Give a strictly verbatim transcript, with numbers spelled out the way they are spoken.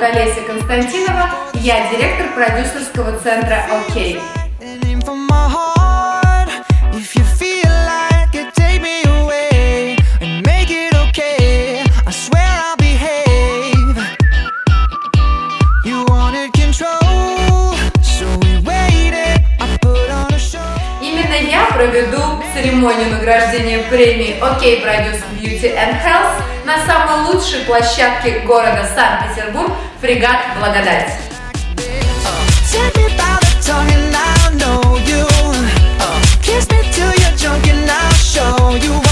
зовут Олеся Константинова, я директор продюсерского центра «Окей». Именно я проведу церемонию награждения премии «Окей Produce Beauty and Health» на самой лучшей площадке города Санкт-Петербург «Фрегат Благодать». Kiss me till you're drunk and I'll show you